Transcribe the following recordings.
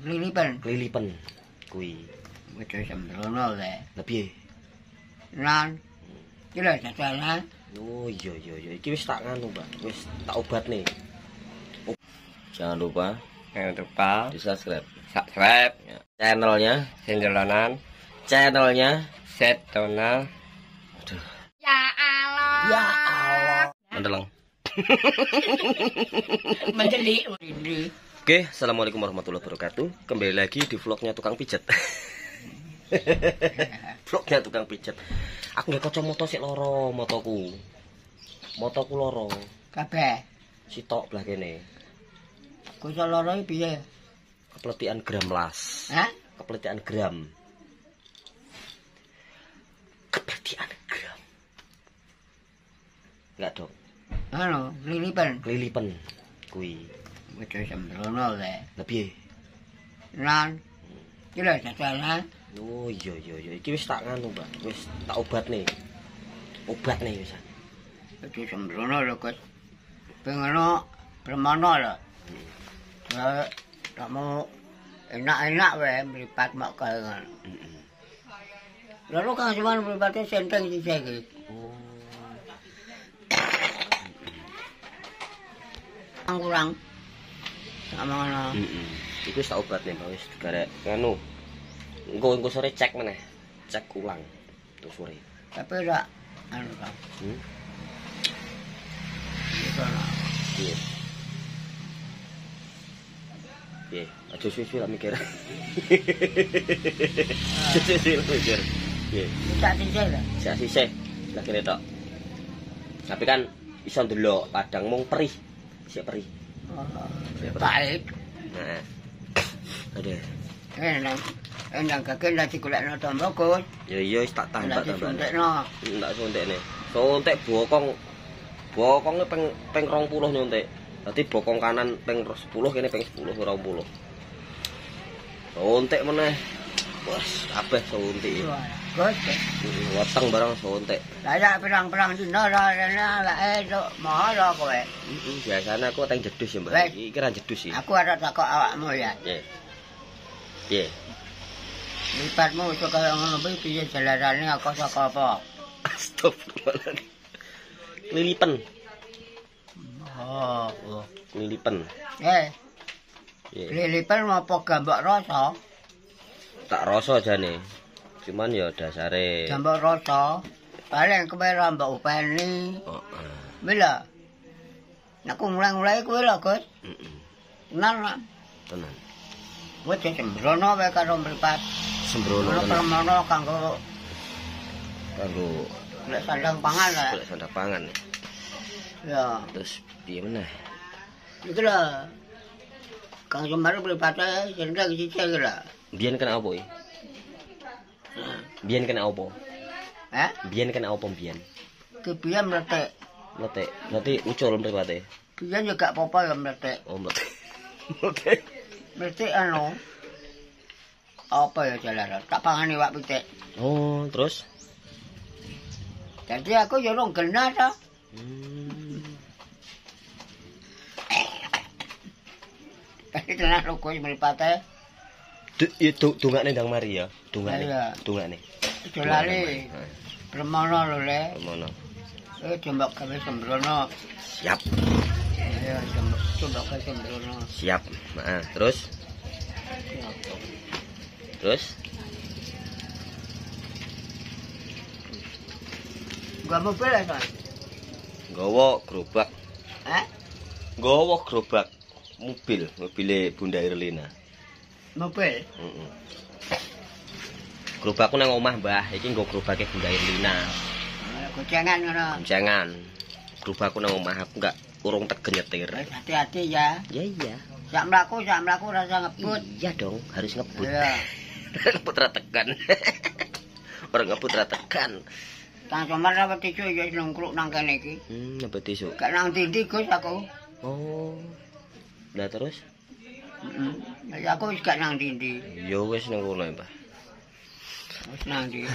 Lilipen kuwi. Wis sembrono le. Lah piye? Nan. Iki lho dadalan. Oh iya. Iki wis tak nganu, Pak. Wis tak obatne. Jangan lupa di-subscribe. Subscribe Ya. Channelnya Sendelonan channelnya Setonal. aduh. Ya Allah. Mandeleng. Menjelik ini. Oke, assalamualaikum warahmatullahi wabarakatuh. Kembali lagi di vlognya tukang pijet. Vlognya tukang pijet. Aku nggak kacamata sik loro motoku. Motoku loro. Kabeh. Sitok belah kene. Ku iso loro iki piye? Kepletikan gram las. Hah? Kepletikan gram. Kepletikan gram. Enggak dong. Anu, Lilipen kuwi. Wis sembrono le. Lah piye? Nan. Iki lho dadalan. Oh iya. Iki wis tak nganu, Pak. Wis tak obatne. Obatne wis. Wis sembrono lho, Gus. Pengono permono lho. Ya, kamu enak-enak wae mripat mak kae ngono. Lalu kan cuma mripate senteng sisih iki. Oh. Kurang. Sama ngono. Iku wis tak obatne, Pak. Wis garek nganu. Engko sore cek meneh. Cek ulang. Terus sore. Tapi ora anu kan. Itu lah. Piye? Piye? Aja suwi-suwi lah mikir. Suwi-suwi lah mikir. Piye? Tak sisih lah. Sak sisih. Lah kene tok. Tapi kan iso ndelok padang mung perih. Sik perih. Baik. Nah. Aduh. Enang kakek lagi golekno tombo, Gus. Ya iya wis tak tambah. Suntikno. Ndak suntikne. Suntik bokong. Bokonge ping 20 nyuntik. Dadi bokong kanan ping 10 kene ping 10 20. Suntik meneh. Wes kabeh suntik. Gus. Weteng barang suntik. Lah ya pirang-pirang dina ra esuk mahal kowe. Biasane aku teng jedus ya, Mbak. Wes. Iki ra jedus ya. Aku ada takok awakmu ya. Nggih. Piye? Lipatmu iso kaya ngono piye jalarane aku saka apa? Astagfirullahaladzim. Lilipen. Oh. Lilipen. Eh, Piye? lilipan apa gambak rasa? Tak rasa jane. Cuman ya dasare. Gambak rasa. Paling kowe ra mbok upeni. Heeh. Bila. Nek aku mulai kowe lho, Gus. Tenan. Tenan. Wis sembrono wae karo mripat. Sembrono Ono tenan. permono kanggo Kanggo lek sandang pangan lah. golek sandang pangan. Ya, Terus piye meneh? iki lho. Kang Sumar mripate sendang sisih iki lho. Biyen kena apa iki? Biyen kena apa? Hah? Biyen kena apa biyen? Ki piye mletek? Mletek. Berarti ucul mripate. Piye yo gak apa-apa ya mletek. Oh, mletek. Mletek. Mletek anu. Apa ya jalan? Tak pangani wak pitik. Oh, terus? Jadi aku yo rong genah ta. Tapi tenan lho kowe mripate. Dongakne ndang mari ya. Dongakne. Iya. Dongakne. Aja lali. Permono lho le. Mono. Jembok gawe sembrono. Siap. Ya jembok gawe sembrono. Siap. Nah, terus? Terus? Gua mobil ya, Son? Nggawa gerobak. Hah? Nggawa gerobak mobile Bunda Irlina. Mobil? Heeh. Gerobakku nang omah, Mbah. Iki nggo gerobake Bunda Irlina. Gocengan ngono. Jangan. Gerobakku nang omah aku enggak urung tegen nyetir. Wis hati-hati ya. Ya iya. Sak mlaku rasa ngebut. Iya dong, harus ngebut. Iya. Ngebut ra tekan. Orang ngebut ra tekan. Kang Somar apa tisu ya nongkruk nang kene iki. Ngebut isu. Gak nang tindi Gus aku. Oh. Lah terus? Ya aku wis gak nang tindi. Ya wis nang kono, Mbah. Wis nang ndi.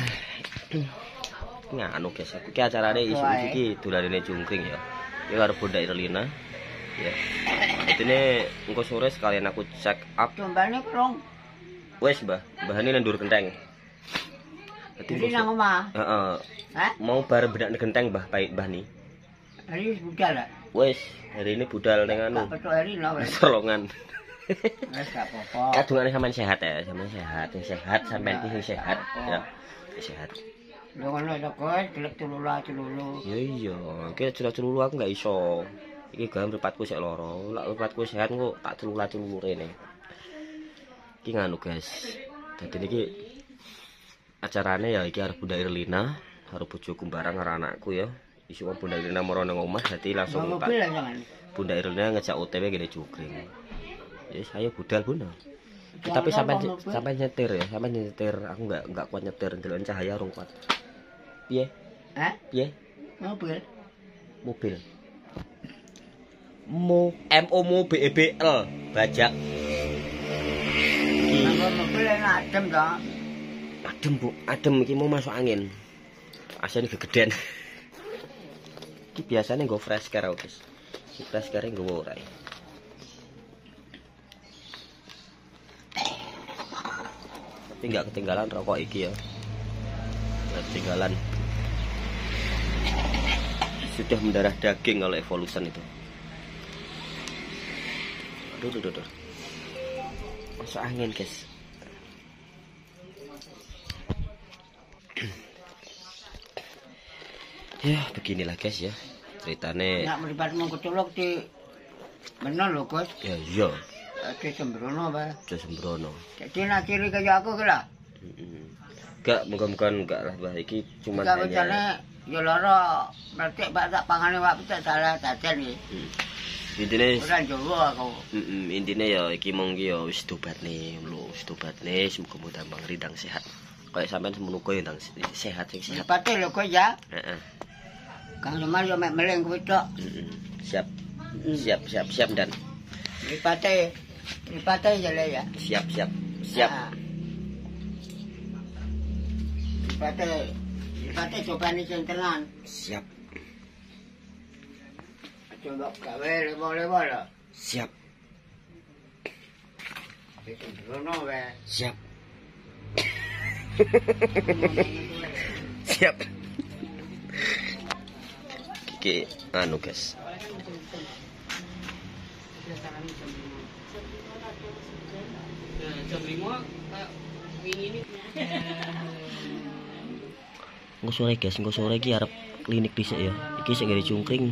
Nganu guys, iki acarane isu iki dolanane jungkring ya. Iki karo Bunda Irlina. Ya. Ini engko sore sekalian aku check up. Tumbane krong. Wes, Mbah. Mbah ini nendur genteng. Jadi nang omah. Heeh. Hah? Mau bareng bedak genteng, Mbah, Mbah nih. Hari budal lah. Wes, hari ini budal ning anu. Tak petuk hari lah wes. Solongan. Wes gak apa-apa. Kadungane sampean sehat ya, sampean sehat, sing sehat sampean iki sing sehat ya. Sehat. Lho ngono to Gus, gelek celula. Ya iya, iki celulu aku gak iso. Iki gawe mripatku sik loro. Lek mripatku sehat kok tak celula-celulu rene. Iki nganu, guys. Dadi niki acarane ya iki arep Bunda Irlina, karo bojoku bareng karo anakku ya. Isi wong Bunda Irlina moro nang omah dadi langsung Mobil lah jangan. Bunda Irlina ngejak OTW gede jugring. Ya saya budal Bunda. Tapi sampai nyetir ya, sampai nyetir. Aku enggak kuat nyetir, ndelok cahaya rung kuat. Piye? Hah? Piye? Mobil. Mobil. MO BEBL bajak. Nang mobil enak adem to. Adem, Bu. Adem iki mau masuk angin. Asane gegeden. Iki biasane nggo fresh care guys. Iki fresh care nggo ora. Tapi nggak ketinggalan rokok iki ya. Nggak ketinggalan. Sudah mendarah daging kalau Evolution itu. Aduh. Masuk angin, guys. Ya, beginilah guys ya. Ceritane. Nak mripatmu kecolok di bener lho, Gus. Ya iya. Di sembrono bae. Aja sembrono. Jadi nak ciri kaya aku ki lah. Enggak, muga-muga enggak lah, Mbah. Iki cuman Gak hanya bencana ya lara mertek bak tak pangane wak tak salah dadan iki. intine Ora Jawa aku. intine ya iki mong ki ya wis tobatne lho, wis tobatne semoga tambah rindang sehat. Kayak sampean semono kowe ndang sehat sing sehat. Mripate lho Gus ya. Heeh. Kang Semar yo mek meleng kuwi tok. Siap dan Mripate jale ya. siap. Ah. Mripate cobane sing tenan. Siap. Coba gawe lewo-lewo lho. Siap. Sembrono wae. Siap. Siap. Iki anu guys. Engko sore guys, engko sore iki arep klinik dhisik ya. Iki sing ngene cungkring.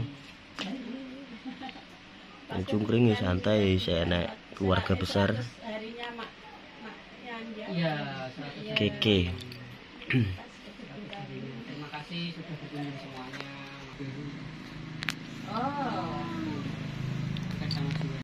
Cungkring ya santai, saya enak keluarga besar. Keke. Terima kasih sudah berkunjung semuanya.